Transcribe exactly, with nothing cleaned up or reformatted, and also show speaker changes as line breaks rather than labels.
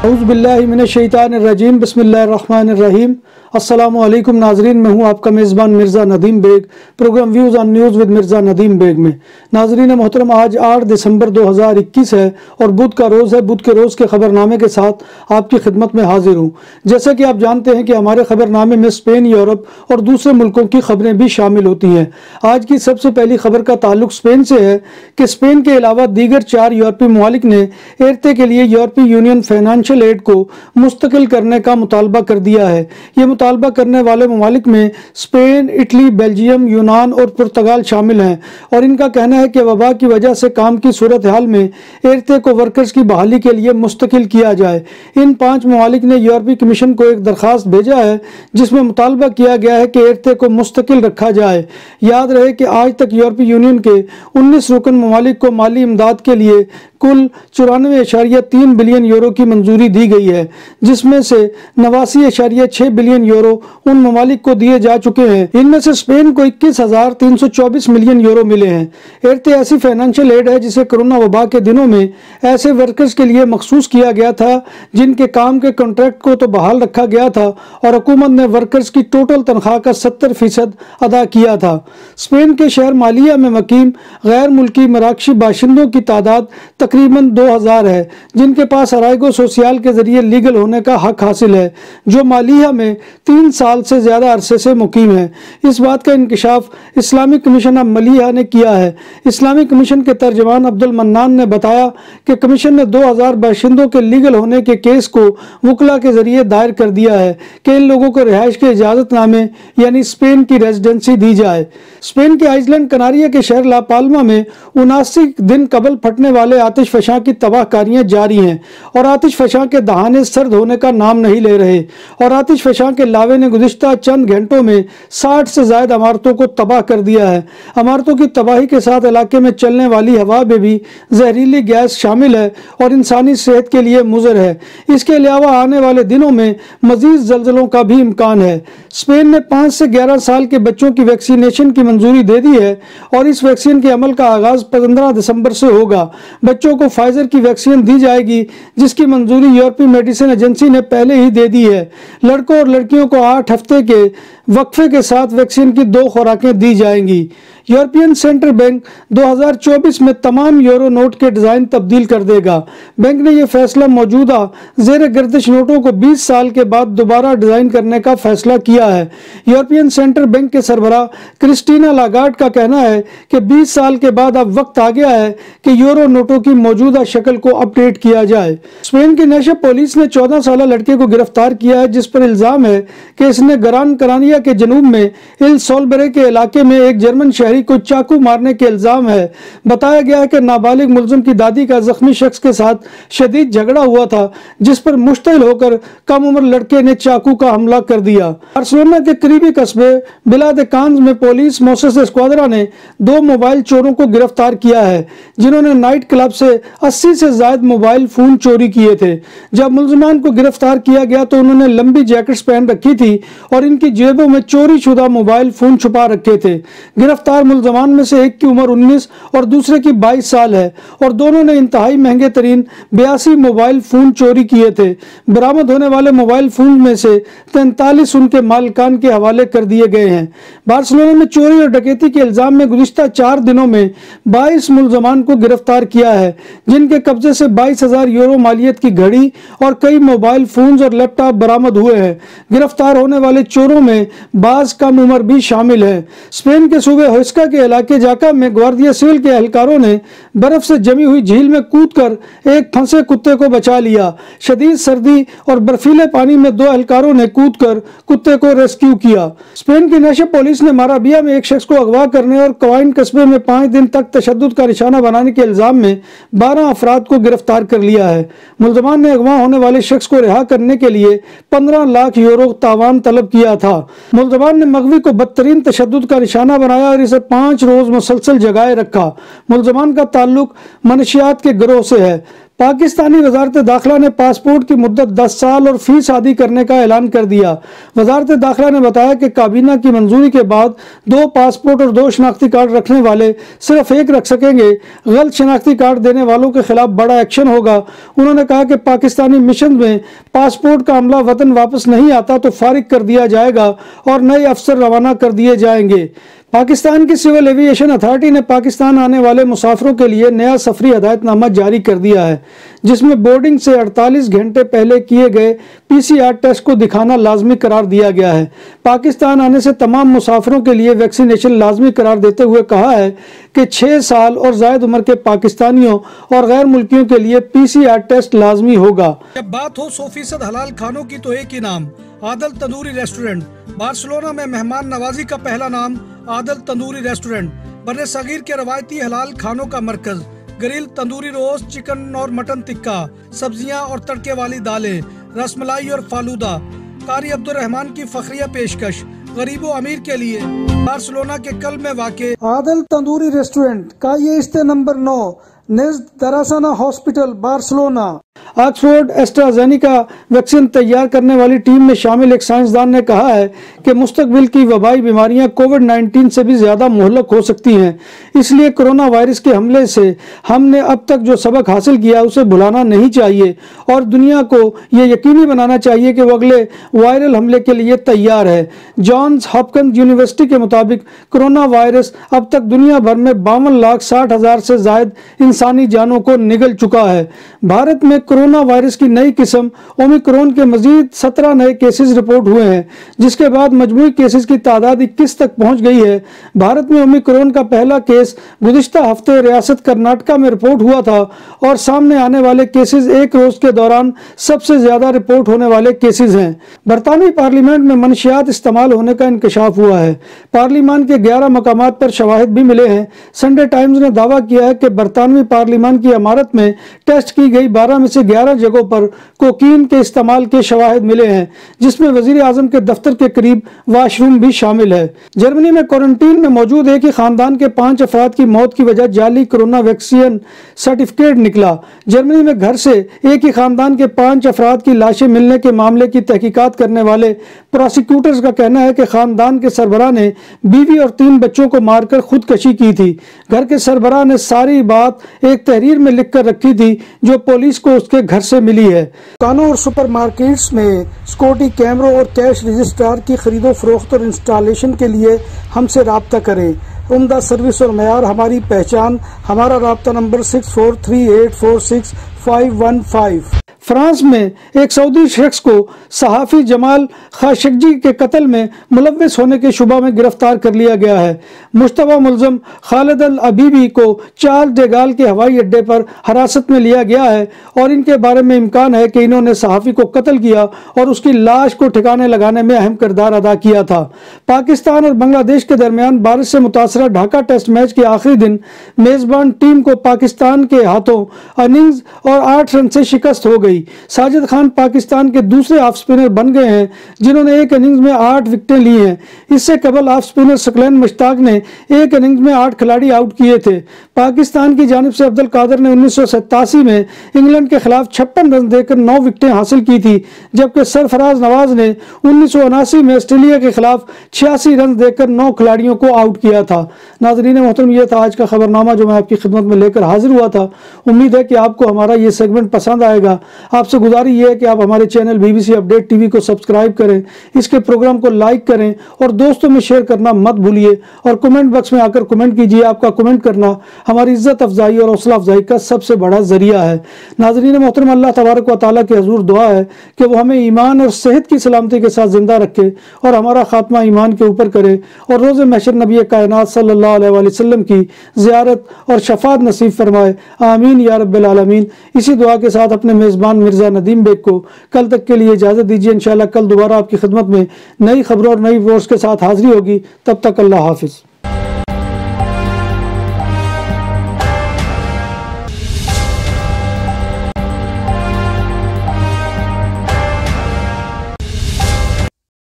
औज़ुबिल्लाहिमिनश्शैतानिर्रजीम बिस्मिल्लाहिर्रहमानिर्रहीम। अस्सलामु अलैकुम नाजरीन, मैं हूँ आपका मेज़बान Mirza Nadeem Baig, program views on news with Mirza Nadeem Baig में। नाजरीन मोहतरम, आज आठ दिसंबर दो हज़ार इक्कीस है और बुध का रोज़ है। बुध के रोज़ के खबरनामे के साथ आपकी खिदमत में हाजिर हूँ। जैसा कि आप जानते हैं कि हमारे खबरनामे में स्पेन, यूरोप और दूसरे मुल्कों की खबरें भी शामिल होती हैं। आज की सबसे पहली खबर का ताल्लुक स्पेन से है कि स्पेन के अलावा दीगर चार यूरोपीय ममालिक ने एर्ते के लिए यूरोपीय यूनियन फाइनेंशियल एड को मुस्तकिल करने का मुतालबा कर दिया है। ये मुतालबा करने वाले ममालिक में स्पेन, इटली, बेल्जियम, यूनान और पुर्तगाल शामिल हैं और इनका कहना है कि वबा की वजह से काम की सूरत हाल में एर्ते को वर्कर्स की बहाली के लिए मुस्तकिल किया जाए। इन पांच ममालिक ने यूरोपीय कमीशन को एक दरखास्त भेजा है जिसमें मुतालबा किया गया है कि एर्ते को मुस्तकिल रखा जाए। याद रहे कि आज तक यूरोपीय यूनियन के उन्नीस रुकन ममालिक को माली इमदाद के लिए कुल चौरानवे इशारिया तीन बिलियन यूरो की मंजूरी दी गई है, जिसमें से नवासी इशारिया छः बिलियन यूरो उन ममालिक को दिए जा चुके हैं। इनमें से स्पेन को इक्कीस हजार तीन सौ चौबीस मिलियन यूरो मिले हैं। एर्ते ऐसी फाइनेंशियल एड है जिसे कोरोना वबा के दिनों में ऐसे वर्कर्स के लिए मखसूस किया गया था जिनके काम के कॉन्ट्रैक्ट को तो बहाल रखा गया था और हुकूमत ने वर्कर्स की टोटल तनख्वाह का सत्तर फीसद अदा किया था। स्पेन के शहर मालिया में मकीम गैर मुल्की मराकशी बाशिंदों की तादाद तकरीबन दो हज़ार है जिनके पास अराइगो सोशियल के जरिए लीगल होने का हक हासिल है, जो मालिया में तीन साल से ज्यादा अरसे से मुकीम है। इस बात का इंकशाफ इस्लामिक कमीशन ऑफ मालिया ने किया है। इस्लामिक कमीशन के तर्जमान अब्दुल मन्नान ने बताया कि कमीशन ने दो हज़ार बाशिंदों के लीगल होने के केस को वकला के जरिए दायर कर दिया है कि इन लोगों को रिहाइश के इजाजतनामे यानी स्पेन की रेजिडेंसी दी जाए। स्पेन के आइसलैंड कनारिया के शहर ला पाल्मा में उनासी दिन कबल फटने वाले आतिश फशां की तबाहकारियां जारी हैं और आतिश फशां के दहाने सर्द होने का नाम नहीं ले रहे और आतिश फशां के लावे ने गुज़िश्ता चंद घंटों में साठ से ज्यादा इमारतों को तबाह कर दिया है। इमारतों की तबाही के साथ इलाके में चलने वाली हवा में भी जहरीली गैस शामिल है और इंसानी सेहत के लिए मुज़र है। इसके अलावा आने वाले दिनों में मजीद जल्जलों का भी इम्कान है। स्पेन ने पाँच से ग्यारह साल के बच्चों की वैक्सीनेशन की मंजूरी दे दी है और इस वैक्सीन के अमल का आगाज पंद्रह दिसंबर से होगा। बच्चों को फाइजर की वैक्सीन दी जाएगी जिसकी मंजूरी यूरोपीय मेडिसिन एजेंसी ने पहले ही दे दी है। लड़कों और लड़कियों को आठ हफ्ते के वक्फे के साथ वैक्सीन की दो खुराकें दी जाएंगी। यूरोपियन सेंट्रल बैंक दो हज़ार चौबीस में तमाम यूरो नोट के डिज़ाइन तब्दील कर देगा। बैंक ने यह फैसला मौजूदा जेर गर्दिश नोटों को बीस साल के बाद दोबारा डिज़ाइन करने का फैसला किया है। यूरोपियन सेंट्रल बैंक के सरबरा क्रिस्टीना लागार्ड का कहना है कि बीस साल के बाद अब वक्त आ गया है कि यूरो नोटों की मौजूदा शक्ल को अपडेट किया जाए। स्पेन की नेशनल पुलिस ने चौदह साल लड़के को गिरफ्तार किया है जिस पर इल्जाम है कि इसने गरान करानिया के जनूब में इल सोलबरे के इलाके में एक जर्मन शहरी को चाकू मारने के इल्जाम है। बताया गया है कि नाबालिग मुलजिम की दादी का जख्मी शख्स के साथ शदीद झगड़ा हुआ था जिस पर मुश्तिल होकर कम उम्र लड़के ने चाकू का हमला कर दिया। बार्सिलोना के करीबी कस्बे बिलाद कांज में पुलिस मोसेस स्क्वाड्रा ने दो मोबाइल चोरों को गिरफ्तार किया है जिन्होंने नाइट क्लब से अस्सी से ज्यादा मोबाइल फोन चोरी किए थे। जब मुलजमान को गिरफ्तार किया गया तो उन्होंने लंबी जैकेट्स पहन रखी थी और इनकी जेबों में चोरी शुदा मोबाइल फोन छुपा रखे थे। गिरफ्तार मुलजमान में से एक की उम्र उन्नीस और दूसरे की बाईस साल है और दोनों ने इंतहाई महंगे तरीन बयासी मोबाइल फोन चोरी किए थे। बरामद होने वाले मोबाइल फोन में से तैंतालीस उनके मालिकान के हवाले कर दिए गए हैं। बार्सिलोना में चोरी और डकैती के इल्जाम में गुज़िश्ता चार दिनों में बाईस मुलजमान को गिरफ्तार किया है जिनके कब्जे से बाईस हजार यूरो मालियत की घड़ी और कई मोबाइल फोन और लैपटॉप बरामद हुए हैं। गिरफ्तार होने वाले चोरों में बाज कम उम्र भी शामिल है। स्पेन के सूबे हुस्का के इलाके जाका में ग्वार्डिया सिविल के एहलकारों ने बर्फ से जमी हुई झील में कूदकर एक फंसे कुत्ते को बचा लिया। शदीद सर्दी और बर्फीले पानी में दो एहलकारों ने कूदकर कुत्ते को रेस्क्यू किया। स्पेन की नेशनल पुलिस ने माराबिया में एक शख्स को अगवा करने और कवाइन कस्बे में पाँच दिन तक तशद्दुद का निशाना बनाने के इल्जाम में बारह अफराद को गिरफ्तार कर लिया है। मुलजमान ने अगवा होने वाले शख्स को रिहा करने के लिए पंद्रह लाख यूरो तावान तलब किया था। मुलजमान ने मगवी को बदतरीन तशद्दुद का निशाना बनाया और इसे पाँच रोज मुसलसल जगाए रखा। मुलजमान का ताल्लुक मनशियात के गिरोह से है। पाकिस्तानी वजारत दाखिला ने पासपोर्ट की मुद्दत दस साल और फीस आदी करने का ऐलान कर दिया। वजारत दाखिला ने बताया कि काबीना की मंजूरी के बाद दो पासपोर्ट और दो शनाख्ती कार्ड रखने वाले सिर्फ एक रख सकेंगे। गलत शनाख्ती कार्ड देने वालों के खिलाफ बड़ा एक्शन होगा। उन्होंने कहा कि पाकिस्तानी मिशन में पासपोर्ट का अमला वतन वापस नहीं आता तो फारिग कर दिया जाएगा और नए अफसर रवाना कर दिए जाएंगे। पाकिस्तान की सिविल एविएशन अथॉरिटी ने पाकिस्तान आने वाले मुसाफिरों के लिए नया सफरी हदायतनामा जारी कर दिया है, जिसमें बोर्डिंग से अड़तालीस घंटे पहले किए गए पीसीआर टेस्ट को दिखाना लाजमी करार दिया गया है। पाकिस्तान आने से तमाम मुसाफिरों के लिए वैक्सीनेशन लाजमी करार देते हुए कहा है कि छः साल और जायद उम्र के पाकिस्तानियों और गैर मुल्कियों के लिए पीसीआर टेस्ट लाजमी होगा। जब बात हो सौ फीसद हलाल खानों की तो एक ही नाम, आदल तंदूरी रेस्टोरेंट। बार्सिलोना में मेहमान नवाजी का पहला नाम आदल तंदूरी रेस्टोरेंट, बर्रे सगीर के रवायती हलाल खानों का मरकज। ग्रिल, तंदूरी रोस्ट, चिकन और मटन टिक्का, सब्जियां और तड़के वाली दालें, रसमलाई और फालूदा। कारी अब्दुर्रहमान की फखरिया पेशकश गरीबो अमीर के लिए। बार्सिलोना के कल में वाक़े
आदल तंदूरी रेस्टोरेंट का ये इस्ते नंबर नौ, नेज़्द दरासाना hospital, Barcelona.
Oxford AstraZeneca vaccine तैयार करने वाली टीम में शामिल एक साइंसदान ने कहा है कि मुस्तकबिल की वबाई बीमारियां कोविड नाइन्टीन से भी ज्यादा मुहल्लक हो सकती हैं। इसलिए कोरोना वायरस के हमले से हमने अब तक जो सबक हासिल किया उसे भुलाना नहीं चाहिए और दुनिया को ये यकीनी बनाना चाहिए कि वो अगले वायरल हमले के लिए तैयार है। जॉन्स हॉपकिंस यूनिवर्सिटी के मुताबिक कोरोना वायरस अब तक दुनिया भर में बावन लाख साठ हजार से जायद इंसानी जानों को निगल चुका है। भारत में कोरोना वायरस की नई किस्म ओमिक्रॉन के मजीद सत्रह नए केसेस रिपोर्ट हुए हैं, जिसके बाद मजमूई केसेस की तादाद इक्कीस तक पहुंच गई है। भारत में ओमिक्रॉन का पहला केस गुज़िश्ता हफ्ते रियासत कर्नाटका में रिपोर्ट हुआ था और सामने आने वाले केसेस एक रोज के दौरान सबसे ज्यादा रिपोर्ट होने वाले केसेस हैं। बरतानवी पार्लियामेंट में मनशियात इस्तेमाल होने का इंकशाफ हुआ है। पार्लियामान के ग्यारह मकामात पर शवाहिद भी मिले हैं। संडे टाइम्स ने दावा किया है कि बरतानवी पार्लियामान की इमारत में टेस्ट की गई बारह में से ग्यारह जगहों पर कोकीन के इस्तेमाल के शवाहिद मिले हैं, जिसमें वजीर आजम के दफ्तर के करीब वाशरूम भी शामिल है। जर्मनी में क्वारंटीन में मौजूद एक ही खानदान के पांच अफराद की मौत की वजह जाली कोरोना वैक्सीन सर्टिफिकेट निकला। जर्मनी में घर से एक ही खानदान के पांच अफराद की लाशें मिलने के मामले की तहकीकात करने वाले प्रोसिक्यूटर्स का कहना है कि खानदान के सरबराह ने बीवी और तीन बच्चों को मारकर खुदकशी की थी। घर के सरबराह ने सारी बात एक तहरीर में लिख कर रखी थी जो पुलिस को उसके घर से मिली है।
दुकानों और सुपरमार्केट्स में सिक्योरिटी कैमरों और कैश रजिस्ट्रार की खरीदो फरोख्त और इंस्टॉलेशन के लिए हमसे राब्ता करें। उम्दा सर्विस और मयार हमारी पहचान। हमारा राब्ता number six four three eight four six five one five.
France में एक सऊदी शख्स को सहाफ़ी जमाल खाशगजी के कत्ल में मुलव्विस होने के शुबा में गिरफ्तार कर लिया गया है। मुश्तबा मुलजम खालिद अल अबीबी को चार्ल्स डे गाल के हवाई अड्डे पर हिरासत में लिया गया है और इनके बारे में इम्कान है कि इन्होंने सहाफ़ी को कत्ल किया और उसकी लाश को ठिकाने लगाने में अहम किरदार अदा किया था। पाकिस्तान और बांग्लादेश के दरमियान बारिश से मुतासरा ढाका टेस्ट मैच के आखिरी दिन मेजबान टीम को पाकिस्तान के हाथों इनिंग्स और आठ रन से शिकस्त हो गई। साजिद खान पाकिस्तान के दूसरे ऑफ स्पिनर बन गए हैं जिन्होंने एक इनिंग्स में आठ विकेटें ली हैं। इससे कबल ऑफ स्पिनर सकलैन मुश्ताक ने एक इनिंग्स में आठ खिलाड़ी आउट किए थे। पाकिस्तान की जानिब से अब्दुल कादिर ने उन्नीस सौ सतासी में इंग्लैंड के खिलाफ छप्पन रन देकर नौ विकेटें हासिल की थी, जबकि सरफराज नवाज ने उन्नीस सौ उनासी में ऑस्ट्रेलिया के खिलाफ छियासी रन देकर नौ खिलाड़ियों को आउट किया था। नाज़रीन मोहतरम, यह था आज का खबरनामा जो मैं आपकी खिदमत में लेकर हाजिर हुआ था। उम्मीद है कि आपको हमारा ये सेगमेंट पसंद आएगा। आपसे गुजारिश ये है कि आप हमारे चैनल बीबीसी अपडेट टीवी को सब्सक्राइब करें, इसके प्रोग्राम को लाइक करें और दोस्तों में शेयर करना मत भूलिए और कमेंट बॉक्स में आकर कमेंट कीजिए। आपका कमेंट करना हमारी इज्जत अफजाई और हौसला अफजाई का सबसे बड़ा जरिया है। नाज़रीन मोहतरम, अल्लाह तबारक व तआला के हुजूर दुआ है कि वो हमें ईमान और सेहत की सलामती के साथ जिंदा रखे और हमारा खात्मा ईमान के ऊपर करे और रोज़ महशर नबी कायनात सल्लल्लाहु अलैहि वसल्लम की ज़ियारत और शफात नसीब फरमाए। आमीन या रब्बिल आलमीन। इसी दुआ के साथ अपने मेज़बान मिर्ज़ा नदीम बेग को कल तक के लिए इजाज़त दीजिए। इंशाअल्लाह कल दोबारा आपकी खिदमत में नई खबरों और नई रिपोर्ट्स के साथ हाजिरी होगी। तब तक अल्लाह हाफिज़।